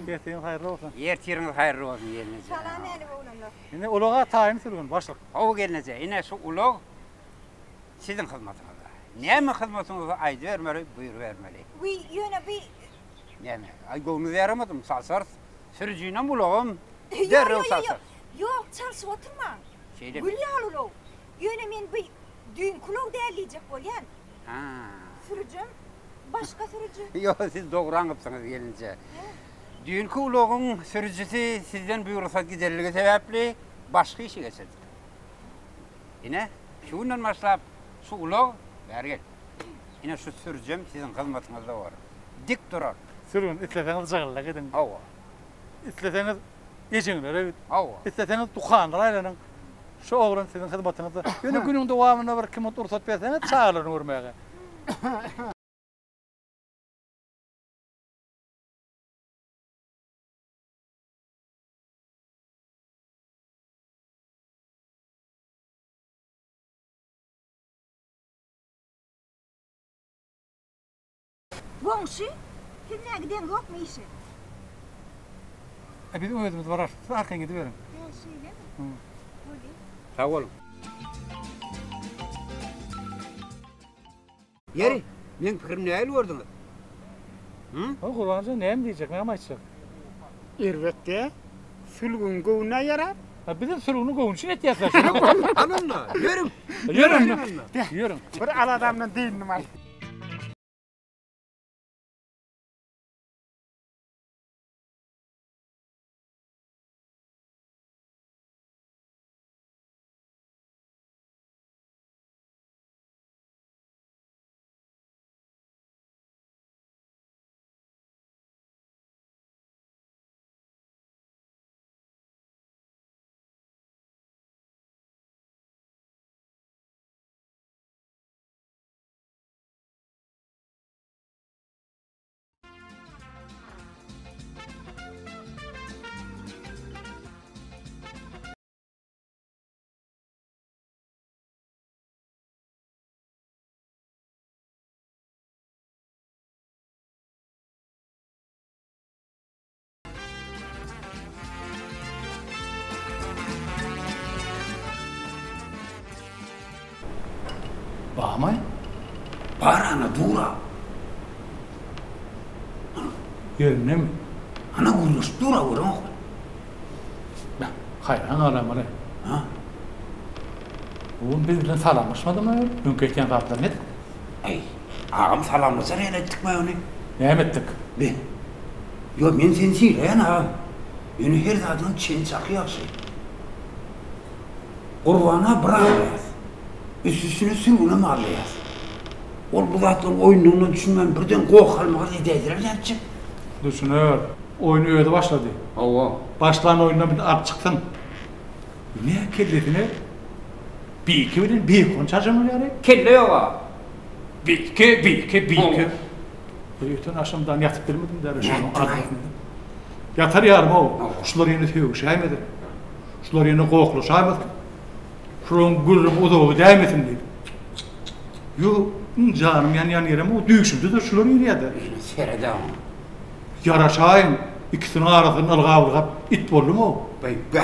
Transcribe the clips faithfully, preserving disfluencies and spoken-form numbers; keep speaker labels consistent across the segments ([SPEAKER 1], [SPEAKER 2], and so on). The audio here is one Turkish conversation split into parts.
[SPEAKER 1] Erteğin hayırlı olsun.
[SPEAKER 2] Erteğiniz hayırlı olsun gelinize.
[SPEAKER 3] Salam eli oğlanlar.
[SPEAKER 1] Yine ulağa tayin sürgün başlık.
[SPEAKER 2] O gelinize. Yine şu ulug sizin hizmetinizde. Neme hizmetinizi aydı vermeli, buyur vermeli.
[SPEAKER 3] Vi yöne bir
[SPEAKER 2] Neme? Ay gönlünüze yaramadım. Salsar. Sürücüyle bulağım.
[SPEAKER 3] Yok
[SPEAKER 2] Derrel
[SPEAKER 3] yok
[SPEAKER 2] salsar.
[SPEAKER 3] yok. Yok çalışıp oturma.
[SPEAKER 2] Şeyde.
[SPEAKER 3] Gülya ulug. Yöne men bir düğün kulog değerleyecek bolyan.
[SPEAKER 2] Ha.
[SPEAKER 3] Sürücüm başka sürücü.
[SPEAKER 2] Yok siz doğran yapsınız gelince. Düğünkü uluğun sürücüsü sizden buyursa giderliği sebepli başka işe geçecek. Yine şundan başlayıp şu uluğ ver gel. Yine şu sürücüm sizin hizmetinizde var. Dik durar.
[SPEAKER 1] Sürgün isteseniz cağırla gidin.
[SPEAKER 2] Ava.
[SPEAKER 1] İsteseniz geçinler.
[SPEAKER 2] Ava.
[SPEAKER 1] İsteseniz dukanlar aylanın. Şu oğlan sizin hizmetinizde. Yine günün devamında bir kim otursat verseniz çağırın vurmaya.
[SPEAKER 3] Komşu kimine giden yok mu işi?
[SPEAKER 1] E bizim özümüz var. Siz arkaya gidiverin.
[SPEAKER 3] Ya şeyle mi?
[SPEAKER 1] Hı.
[SPEAKER 3] Böyle.
[SPEAKER 2] Sağ olun. Yeri, benim fikrim ne el vurdunuz? Hı?
[SPEAKER 1] O kurbancı neyim diyecek, neyim açacak?
[SPEAKER 4] Elbette sülgün gövüne yarar.
[SPEAKER 1] Ha bizim sürgünün kovun için et yazar.
[SPEAKER 2] Alınla, yürüm.
[SPEAKER 1] Yürün. Yürün.
[SPEAKER 4] Bir al adamın değil numara.
[SPEAKER 1] Bağmay.
[SPEAKER 2] Parana dura.
[SPEAKER 1] Yerine mi?
[SPEAKER 2] Ana kuruluş dura vurun.
[SPEAKER 1] Ben hayran alamalı.
[SPEAKER 2] Ha?
[SPEAKER 1] Oğlum bizimle salamlaşmadı mı? Dünkü etken rahatlar ne?
[SPEAKER 2] Ey, ağam salamlasa ne ettik mi onu?
[SPEAKER 1] Ne ettik?
[SPEAKER 2] Ben. Yo men sen söyleyen ağam. Yönü her zadın çen çakı yakşı. Kurbana bırakmayız. Üst üstüne sürgüne marlayız. Ol bu zatın oyununu düşünmem birden qoğ kalmağı edeydiler yapacak.
[SPEAKER 1] Düşünür. Oyunu öyle başladı.
[SPEAKER 2] Ava.
[SPEAKER 1] Başlayan oyundan bir de at çıktın. Ne kelletini? Bir iki bilin bir konçacı mı yani?
[SPEAKER 2] Kelle yok.
[SPEAKER 1] Bir iki, bir iki, bir iki.
[SPEAKER 2] Oh.
[SPEAKER 1] Bütün akşamdan yatıp bilmedim der. Yatar yarım o. Şular yeni tüyü şey mi? Şular yeni qoğlu şey mi? Şuran gülüm odağı değmesin dedi. Yo canım yan yan yerim o düşürdü de şular yürüyordu.
[SPEAKER 2] Serede ama.
[SPEAKER 1] Yaraşayın ikisinin arasını ılgab ılgab it boldu mu?
[SPEAKER 2] Bey be.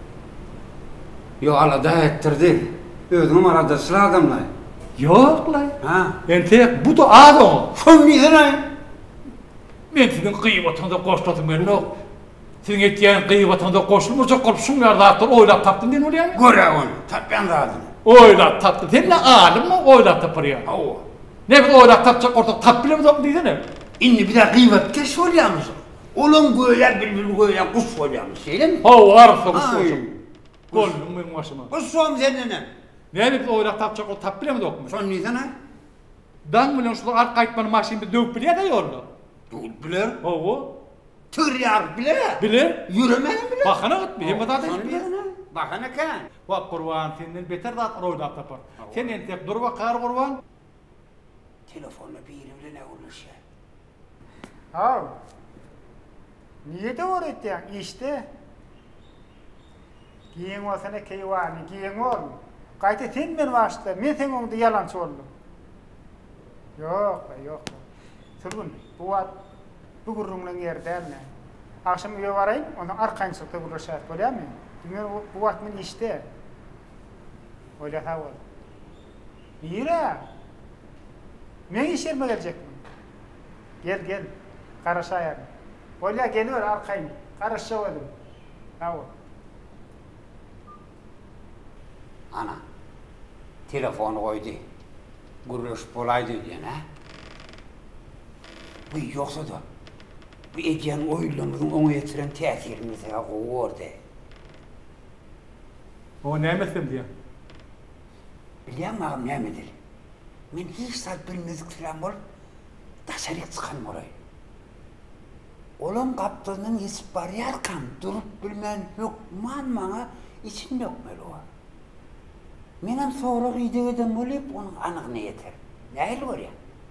[SPEAKER 2] Yo alada ettirdi. Özüm arada sıra adamlar.
[SPEAKER 1] Yok lan.
[SPEAKER 2] Ha?
[SPEAKER 1] Entek bu da adam.
[SPEAKER 2] Şun neyse lan?
[SPEAKER 1] Men sizin kıyıvatında koşladım ben yok. Sizin ettiğin kıyıvatında koşulmayacak kalıp şun yardaklar oylap taptın den oluyor.
[SPEAKER 2] Göre onu. Tappen zaten.
[SPEAKER 1] Oylap taptın. Sen ne alim mi oylap tapar ya?
[SPEAKER 2] Ava.
[SPEAKER 1] Ne bir oylap tapacak ortak tap bile mi tap dedin ne?
[SPEAKER 2] İndi bir de kıymet keş oluyormuş. Olun böyle bir böyle kuş oluyormuş. Şeyle mi?
[SPEAKER 1] Ha varsa bu
[SPEAKER 2] Ay.
[SPEAKER 1] soruşum. Golüm benim başıma.
[SPEAKER 2] Kuş soğum senden.
[SPEAKER 1] Ne bir oylap tapacak o tap bile mi dokmuş?
[SPEAKER 2] Şun neyse lan?
[SPEAKER 1] Dan milyon şular arka aytmanın maşini bir dövüp bile de yolda.
[SPEAKER 2] Dur bilir.
[SPEAKER 1] Oğu.
[SPEAKER 2] Tır yar bilir.
[SPEAKER 1] Bilir.
[SPEAKER 2] Yürümenin bilir.
[SPEAKER 1] Bakana git bir hem da
[SPEAKER 2] Şun
[SPEAKER 1] bilir.
[SPEAKER 2] neyse lan? Bakana kan.
[SPEAKER 1] Bak kurban senden beter de atlar oylap tapar. Sen entek dur bakar kurban.
[SPEAKER 2] Telefonla bir yerimle ne olur şey.
[SPEAKER 4] Ha. Niye de öğrettin? İşte. Giyin olsana keyvani, giyin ol. Kayta sen ben başta, ben sen onda yalan soruldum. Yok be, yok be. Sürgün, bu at, bu gurrunla yerden ne? Akşam eve varayım, ondan arkayın çıktı bulur şart böyle mi? Dümen bu vakit men işte. Öyle ha var. Yürü. Ne iş yerime gelecek mi? Gel gel. Karış ayağını. Öyle geliyor arkayın. Karış şavadım. Ha var.
[SPEAKER 2] Ana, telefonu koydu. Guruluş bolaydı diyen ha? Bu yoksa da, bu ediyen oyunlarımızın onu yetiren tesirimizi ya kovuyordu.
[SPEAKER 1] O ne mesem diye.
[SPEAKER 2] Biliyor musun ağam ne midir? Men hiç saat bilmezlik filan bol, taşarik çıkan orayı. Olan kaptanın yesip var yarkam, durup bilmen yok, man bana için yok melu var. Menem sonra idegeden bolup onun anığına yeter. Neyli var ya?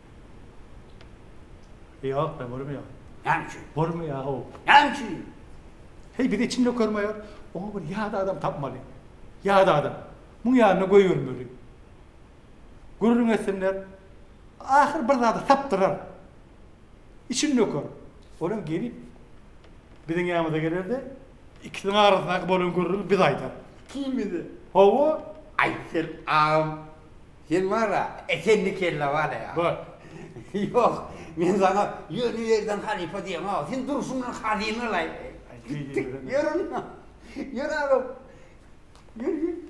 [SPEAKER 1] Yok ben var mı ya?
[SPEAKER 2] Namçı,
[SPEAKER 1] Var mı ya o?
[SPEAKER 2] namçı.
[SPEAKER 1] Hey bir de içinde görmüyor. O bir yağda adam tapmalı. Yağda adam. Bunun yanına koyuyorum böyle. Gururun etsinler. Ahir bir daha da taptırar. İçinde yok. Oğlum gelip bizim yanımıza gelirdi. İkisinin arasındaki bolun gururunu bir ayda.
[SPEAKER 2] Kim idi?
[SPEAKER 1] Hava
[SPEAKER 2] Ay sen ağam. Sen var ya, esenli kelle var ya.
[SPEAKER 1] bak.
[SPEAKER 2] Yok, ben sana yönü yerden halife diyeyim ha. Sen dursundan halini alay. Gittik, yürü. Yürü ağam. Yürü, yürü.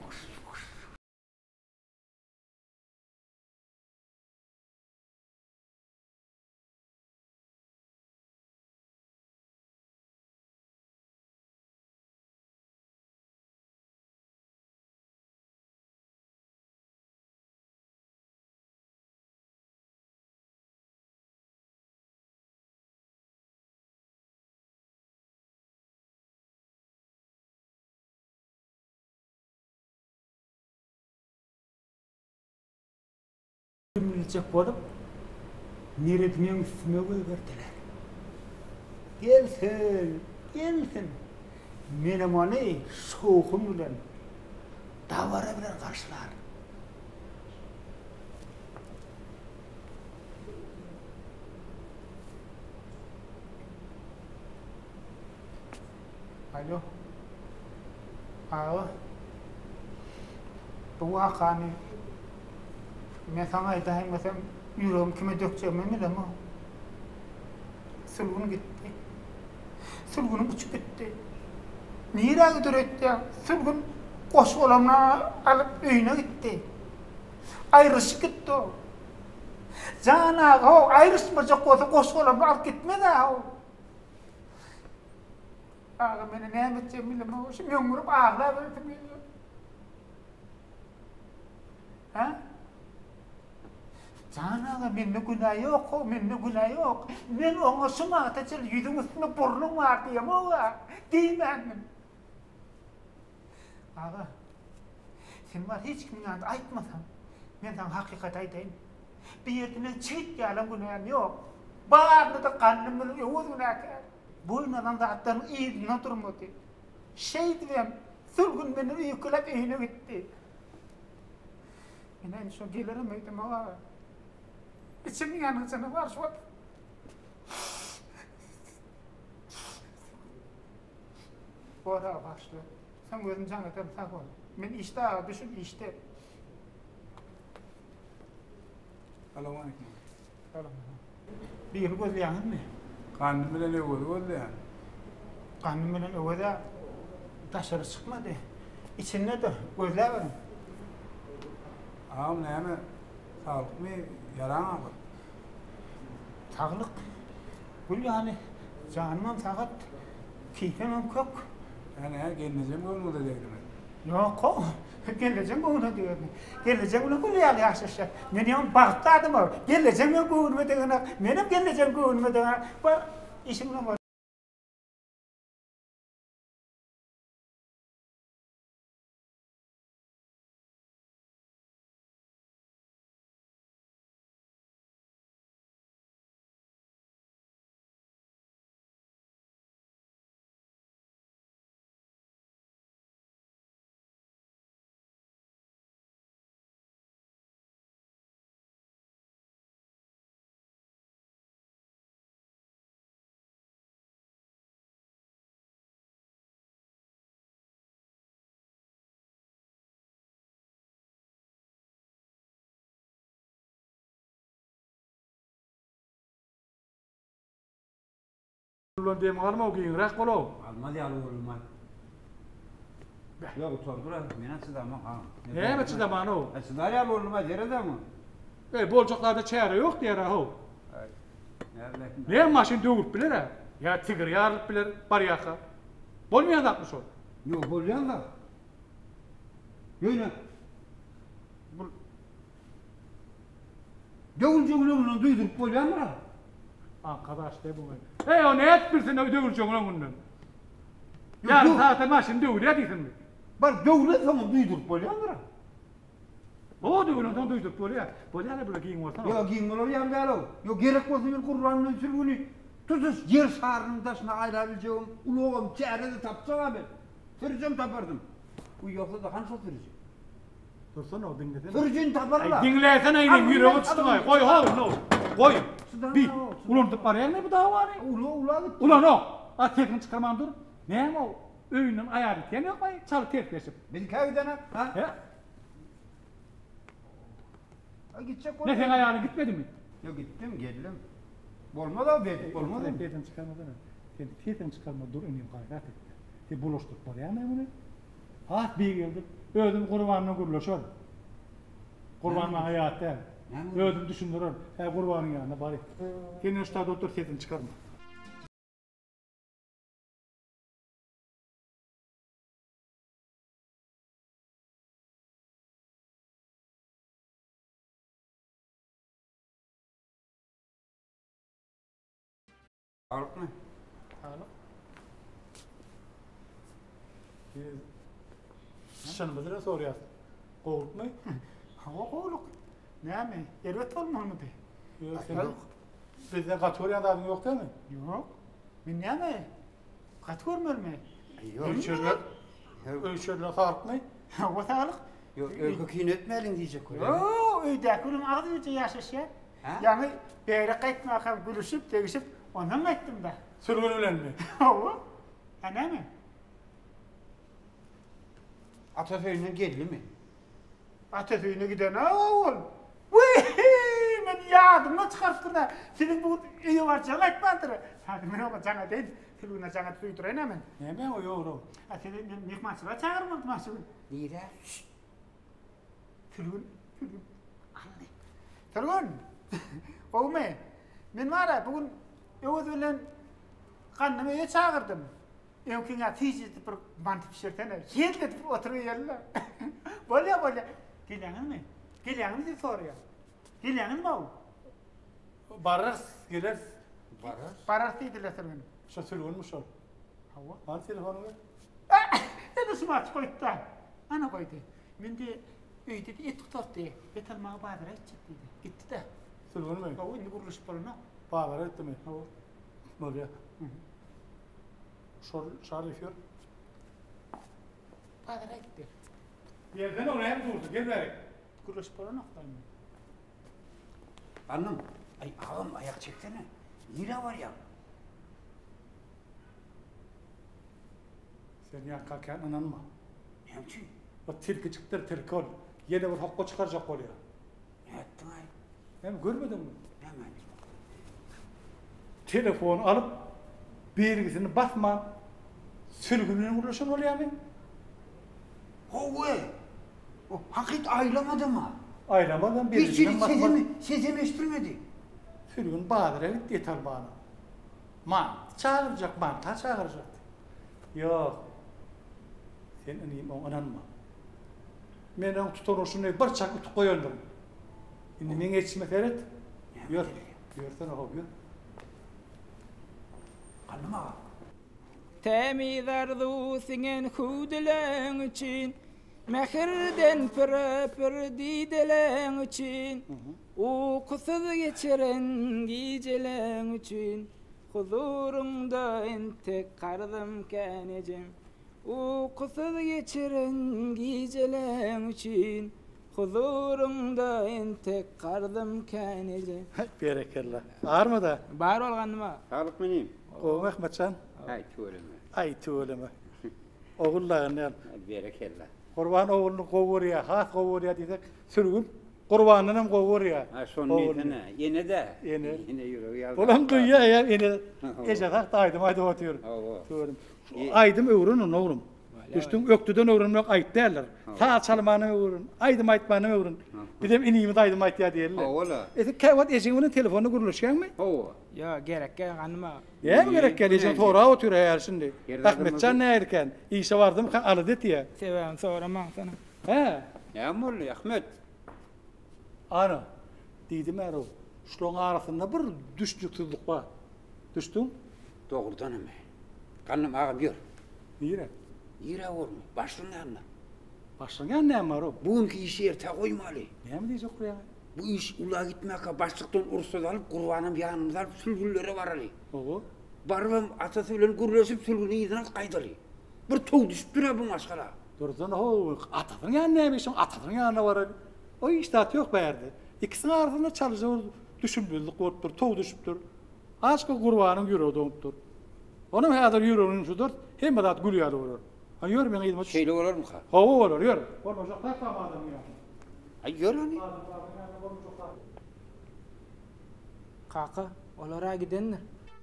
[SPEAKER 4] Bilecek bolup neredeyim üstüme koyverdiler. Gelsin, gelsin. Menem onu soğukum bilen davara bilen karşılar. Alo. Alo. Bu akani men sana aytayım mesela yüreğim kime dökeceğim mi de ama sılgın gitti. Sılgınım uçup gitti. Nereye gidiyor etti ya? Sılgın koş olamına alıp öyüne gitti. Ayrışık gitti o. Cana o ayrışmayacak olsa koş olamına alıp gitmedi o. Ağa beni ne edeceğim bilmem o. Şimdi ömrüm ağlar verdim. Ha? Canaga minne günah yok, o minne günah yok. Men ona şuna atacak yüzün üstüne burnum var diyem o ya. Değil ben. Ağa, sen var hiç kimin yanında aytmasan, ben sana hakikat aytayım. Bir yerden çiğit yalan günahım yok. Bağırdı da kanımın yoğuz günahkar. Boynadan da atların iyiliğine durmadı. Şey diyem, sürgün beni yıkılıp evine gitti. Ben en son gelirim ağa. İçimin yanıcını var şu an. Bora başlı. Sen gözün canı etem tak ol. Ben işte düşün işte.
[SPEAKER 5] Assalamu alaikum.
[SPEAKER 4] Tamam. Bir gün gözleyen mi?
[SPEAKER 5] Kandım bilen öwüdi gözleyen.
[SPEAKER 4] Kanım bilen öwede dışarı çıkmadı. İçinde de gözlerim.
[SPEAKER 5] Ağam näme? Sağlık mı? Yaran abi.
[SPEAKER 4] Sağlık. Bu yani canımın sakat keyfimim kök.
[SPEAKER 5] Yani her gelineceğim gönlüde dedim.
[SPEAKER 4] Yok o. Geleceğim bunu diyorum. Geleceğim bunu bunu yani yaşasın. Benim baktadım o. Geleceğim ben bunu diyorum. Benim geleceğim bunu diyorum. Bu işimle var.
[SPEAKER 1] Ulan diyeyim alma o giyinrek bolo.
[SPEAKER 2] Almadı yalı olmaz. Yok utandır ha. Menen çıdamam ha.
[SPEAKER 1] Ne mi çıdaman o?
[SPEAKER 2] Ha çıdar yalı olmaz derede mi?
[SPEAKER 1] E bolcuklarda çayarı yok diyer ha o.
[SPEAKER 2] Nerede?
[SPEAKER 1] Ne maşin dövüp bilir ha? Ya tigir yarılıp bilir bar yaka. Bolmayan atmış o.
[SPEAKER 2] Yok bolyan da. Yöne. Bu Dövülce bunu duydurup bolyan mı?
[SPEAKER 1] Arkadaş de bu. Hey o ne etmirsin o dövüleceğin lan bundan. Yarın saate maşin dövül ya değilsin mi?
[SPEAKER 2] Bak dövüle tamam duydurup bolyan mı?
[SPEAKER 1] O dövülünden duydurup böyle ya. Böyle ya böyle giyin ortadan.
[SPEAKER 2] Yok giyinmeler yandı yalı. Yok gerek olsa bir Kur'an'ın sürgünü. Tutus yer sarının taşına ayırabileceğim. Uluğum çehrede tapsana ben. Sürücüm tapardım. Bu yoksa da hangi sürücü?
[SPEAKER 1] Dursana o dinlesene.
[SPEAKER 2] Sürücün taparlar.
[SPEAKER 1] Ay dinlesene yine yüreği tutma. Koy ha no. Koy. Bir. Ulan tıpar ne bu dava ne?
[SPEAKER 2] Ulu uladı.
[SPEAKER 1] Ulan o. At tekini çıkarman dur. Ne o? Öğünün ayarı tiyeni yok ay. Çalı terkleşip.
[SPEAKER 2] Biz köyden ha?
[SPEAKER 1] He?
[SPEAKER 2] Ha gidecek
[SPEAKER 1] Ne sen ayağını gitmedi mi?
[SPEAKER 2] Yok gittim geldim. Olmadı abi. Olmadı mı?
[SPEAKER 1] Tiyeni çıkarmadan. Tiyeni çıkarma dur ineyim gayret et. Te buluştuk oraya ne bunu? Hat bir geldik. Öldüm kurbanını kuruluşur. Kurbanın hayatta. Öldüm düşündürür. He kurbanın yanına bari. Senin üstada otur tiyeni çıkarma.
[SPEAKER 2] Alıp mı?
[SPEAKER 1] Alo. Sen bizden soruyorsun. Kovulup mu?
[SPEAKER 4] Hava kovuluk. Ne mi? Elbet olmalı mı de?
[SPEAKER 1] Yok sen yok. Bizden kategoriyan adamın yok değil mi?
[SPEAKER 4] Yok. Ben ne mi? Kat görmür mü?
[SPEAKER 1] Ölçürler. Ölçürler sağlık mı?
[SPEAKER 4] Hava sağlık.
[SPEAKER 2] Yok öykü kinetmeyelim diyecek öyle.
[SPEAKER 4] Yoo, öydekinin ağzı yüce yaşaşıyor.
[SPEAKER 2] Ha?
[SPEAKER 4] Yani beyre kayıtma akam gülüşüp, değişip, ondan mı ettim ben?
[SPEAKER 1] Sürgün ölen mi?
[SPEAKER 4] Hava. Ha ne mi?
[SPEAKER 2] Atatürk'ün geldi mi?
[SPEAKER 4] Atatürk'üne giden oğul. Vıhıı, ben yadımla çıkarttır da. Senin bu iyi var cana etmendir. Hadi ben ama cana değil. Filuna cana duyduran hemen.
[SPEAKER 1] Ne mi o yoğuru?
[SPEAKER 4] Ha senin mihmaçıva çağırmadı mahsubun.
[SPEAKER 2] Nire?
[SPEAKER 4] Filun, filun. Anne. Filun. Kovme. Ben var ya bugün Yavuz bilen kannımı iyi çağırdım. Evkine tiyicizdi bir mantı pişirtene. Yel dedip oturuyor yerler. Böyle böyle. Geliyanın mı? Geliyanın mı diye soruyor. Geliyanın mı o?
[SPEAKER 1] Barır, gelir.
[SPEAKER 2] Barış.
[SPEAKER 4] Barartıydılar sırgın.
[SPEAKER 1] Şu sürgünmüş o.
[SPEAKER 4] Hava.
[SPEAKER 1] Hani telefonu ver?
[SPEAKER 4] Ne de smaç koydu da. Ana koydu. Ben de öyle de et tutardı. Betal mağa bağdıra edecek dedi. Gitti de.
[SPEAKER 1] Sürgün mü?
[SPEAKER 4] Hava indi kuruluş balına.
[SPEAKER 1] Bağlar etti mi?
[SPEAKER 4] Hava.
[SPEAKER 1] Böyle. Şor, şarlifyor.
[SPEAKER 4] Bağdıra etti.
[SPEAKER 1] Yerden oraya mı durdu? Gel ver.
[SPEAKER 4] Kuruluş balına.
[SPEAKER 2] Annem. Ay ağam ayak çeksene. Nire var ya.
[SPEAKER 1] Sen yakarken inanma.
[SPEAKER 2] Hemçin.
[SPEAKER 1] O tilki çıktır tilki ol. Yine bir hokka çıkaracak ol ya.
[SPEAKER 2] Ne ettin ay?
[SPEAKER 1] Hem görmedin mi?
[SPEAKER 2] Hemen.
[SPEAKER 1] Telefon alıp bilgisini basma. Sürgünün uğraşın oluyor mu?
[SPEAKER 2] Hove. O hakik aylamadı mı?
[SPEAKER 1] Aylamadan
[SPEAKER 2] Hiç
[SPEAKER 1] bilgisini basma.
[SPEAKER 2] sesimi, sesimi estirmedi.
[SPEAKER 1] Sürgün Bahadır'a gitti yeter bana. Man, çağıracak man, ta çağıracak. Yok. Sen ineyim o inanma. Men onu tutan o şunu bir çakı tutup koyalım. Şimdi men geçme feret. Yor. Yorsan o gör.
[SPEAKER 2] Annem ağa.
[SPEAKER 6] Temizardu singen hudelen için mehirden pır pır didelen için uykusuz geçiren gecelen için huzurunda entek kardım kenecem uykusuz geçiren gecelen için huzurunda entek kardım kenecem.
[SPEAKER 1] Berekallah. Ağır mı da?
[SPEAKER 6] Bar olganıma.
[SPEAKER 2] Sağlık benim.
[SPEAKER 1] O Mehmetcan.
[SPEAKER 2] Ay tuğreme.
[SPEAKER 1] Ay tuğlama. Oğullarından.
[SPEAKER 2] Berekellah.
[SPEAKER 1] Kurban oğlunu kovuruya, has kovuruya desek sürgün. Qurbanynam gowur ya.
[SPEAKER 2] Ha son niyetine. Yine de.
[SPEAKER 1] Yine.
[SPEAKER 2] Yine yürü. ya.
[SPEAKER 1] Ulan duyya ya ene gece tak daydım ayda oturuyor.
[SPEAKER 2] Oo.
[SPEAKER 1] Gördüm. Aydım öwrün oğlum. Düştün öktüden öwrünmek ayt derler. Ta çalmany öwrün, aydım aytmany öwrün. Bidem inimi daydım ayt ya derler.
[SPEAKER 2] Ola.
[SPEAKER 1] Eti käwat eşiňiň telefonu gurulşýanmy?
[SPEAKER 2] Oo.
[SPEAKER 6] Ya gerek gel kanıma.
[SPEAKER 1] Ýa gerek gelýän tora oturuyor her şimdi.
[SPEAKER 2] Yerden
[SPEAKER 1] Ahmetcan näerken? İşe vardım kan aly det ya.
[SPEAKER 6] Seven soramam sana.
[SPEAKER 1] He.
[SPEAKER 2] Ya molly Ahmet.
[SPEAKER 1] Ana. Diýdim ero. Şoň arasynda bir düşjükçilik bar. Düşdün?
[SPEAKER 2] Doğrudan mı? Kanım ağam yor.
[SPEAKER 1] Ýere.
[SPEAKER 2] Yira olma. Başlığın yanına.
[SPEAKER 1] Başlaňa näme ro?
[SPEAKER 2] Bugünkü işi erte koymalı.
[SPEAKER 1] Näme diýjek buraya?
[SPEAKER 2] Bu iş ula gitmekle başlıktan ursuz alıp kurbanım yanımda alıp sülgünlere varali.
[SPEAKER 1] Ogo.
[SPEAKER 2] Barvam atasıyla gürleşip sülgünü yedin al kaydalı. Bir toğ düşüp dura bu maskara.
[SPEAKER 1] Durdan ho atadyň ýanyna nämeşim atadyň ýanyna barar. O iştat ýok bärde. İkisini arasynda çaljy düşünbildik bolupdyr, tow düşüpdir. Aşky gurbanyň ýüregi döňüpdir. Onuň häzir ýüreginiň şudur, hem zat gülýär bolar. Ha ýör men ýyldym.
[SPEAKER 2] Şeýle bolar mı ha?
[SPEAKER 1] Hawa bolar, ýör. Bolmaşak taýsam adam ýa.
[SPEAKER 2] Ay yor hani.
[SPEAKER 6] Kaka, olara gidenler.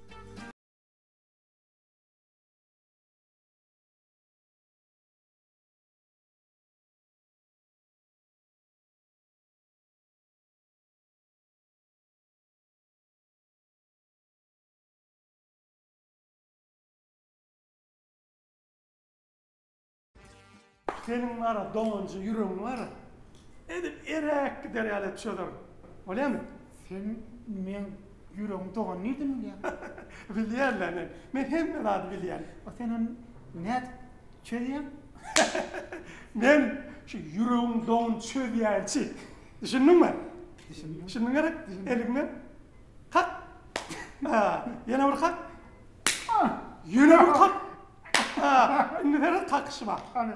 [SPEAKER 1] Senin ara doňunçy ýüregiň ara. Edip erek gider ýaly düşýär. Bolýarmy?
[SPEAKER 4] Sen men ýüregim togan nidim ya.
[SPEAKER 1] Bilýärler. Men hemme zat bilýän.
[SPEAKER 4] O senin net çödýän?
[SPEAKER 1] Men şu ýüregim doň çödýärçi. Düşündiňmi?
[SPEAKER 4] Düşündüm.
[SPEAKER 1] Düşündiň gara? Eligini kak. Ha, ýene bir kak. Ýene bir kak. Ha, indi näme takşy bar?
[SPEAKER 4] Ana.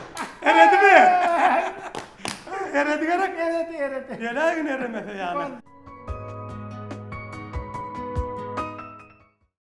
[SPEAKER 1] Eredimi? Eredi gerek.
[SPEAKER 4] Evet, evet.
[SPEAKER 1] Ýene eremese ýany.